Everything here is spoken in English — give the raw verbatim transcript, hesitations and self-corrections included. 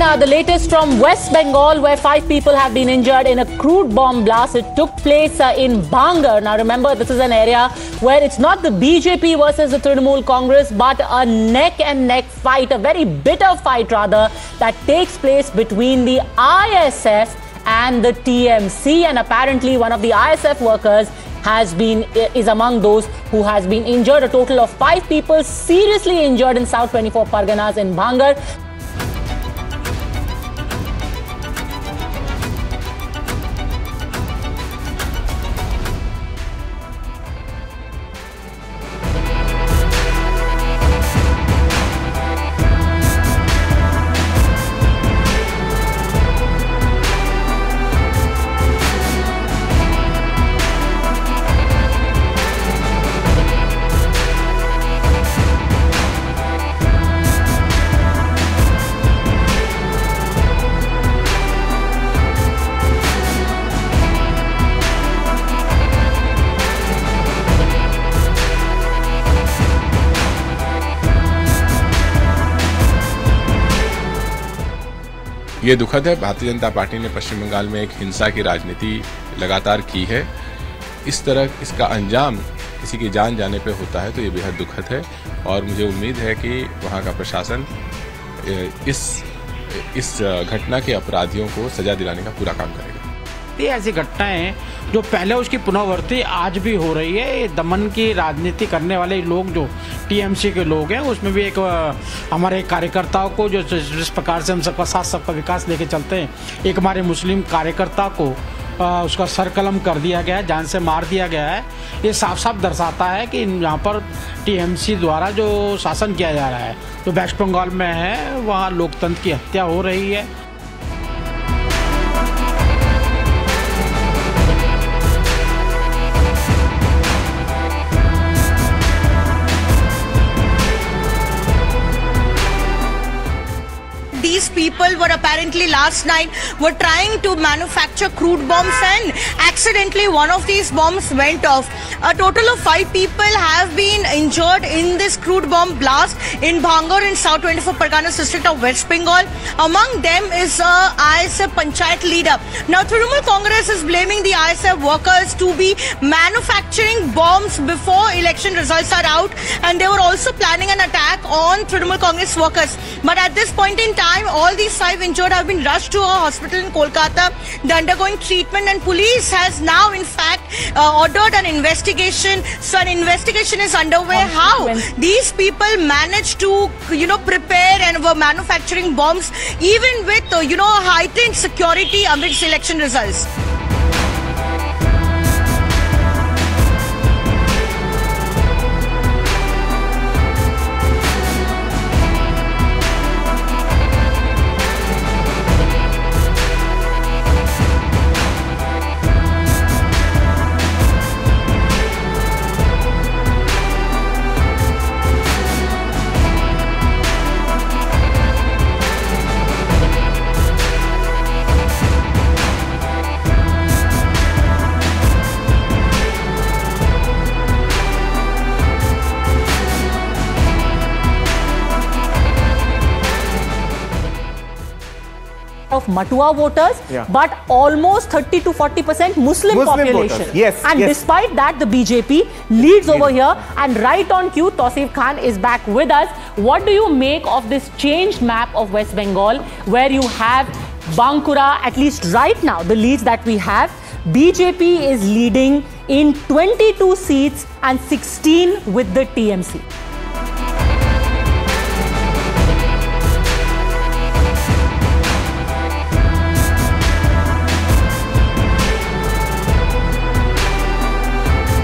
now the latest from West Bengal, where five people have been injured in a crude bomb blast. It took place uh, in Bhangar. Now remember, this is an area where it's not the B J P versus the Trinamool Congress, but a neck and neck fight, a very bitter fight rather, that takes place between the I S F and the T M C. And apparently one of the I S F workers has been is among those who has been injured. A total of five people seriously injured in South twenty-four Parganas in Bhangar. ये दुखद है। Bharatiya Janata party ने पश्चिम बंगाल में एक हिंसा की राजनीति लगातार की है। इस तरह इसका अंजाम किसी की जान जाने पे होता है तो ये बेहद दुखद है और मुझे उम्मीद है कि वहाँ का प्रशासन इस इस घटना के अपराधियों को सजा दिलाने का पूरा काम करेगा। ये ऐसी घटनाएं जो पहले उसकी पुनरावृत्ति आज भी हो रही है। दमन की राजनीति करने वाले लोग जो टीएमसी के लोग हैं, उसमें भी एक हमारे कार्यकर्ताओं को जो जिस प्रकार से हम सबका साथ सबका विकास लेके चलते हैं, एक हमारे मुस्लिम कार्यकर्ता को आ, उसका सरकलम कर दिया गया है, जान से मार दिया गया है। ये साफ साफ दर्शाता है कि यहाँ पर टीएमसी द्वारा जो शासन किया जा रहा है, जो वेस्ट बंगाल में है, वहाँ लोकतंत्र की हत्या हो रही है। These people were apparently last night were trying to manufacture crude bombs and accidentally one of these bombs went off. A total of five people have been injured in this crude bomb blast in Bhangar in South twenty-four Parganas district of West Bengal. Among them is a I S F Panchayat leader. Now Trinamool Congress is blaming the I S F workers to be manufacturing bombs before election results are out, and they were also planning an attack on Trinamool Congress workers. But at this point in time, all these five injured have been rushed to a hospital in Kolkata. They're undergoing treatment, and police has now in fact uh, ordered an investigation. So an investigation is underway. How these people managed to, you know, prepare and were manufacturing bombs even with, uh, you know, heightened security amidst election results. Of Matua voters, yeah, but almost thirty to forty percent Muslim, Muslim population. Voters. Yes, and yes. Despite that, the B J P leads over here. And right on cue, Tausif Khan is back with us. What do you make of this changed map of West Bengal, where you have Bankura, at least right now, the leads that we have, B J P is leading in twenty-two seats and sixteen with the T M C.